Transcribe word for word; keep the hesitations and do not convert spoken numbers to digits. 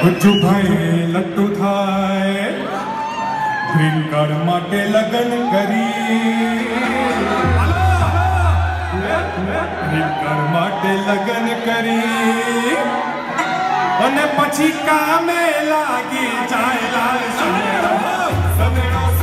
बच्चू भाई लट्टू थाय ग्रीन कार्ड माटे लगन करी ग्रीन कार्ड माटे लगन करी અને પછી કામે લાગી જાય લાલ સમેરો સમેરો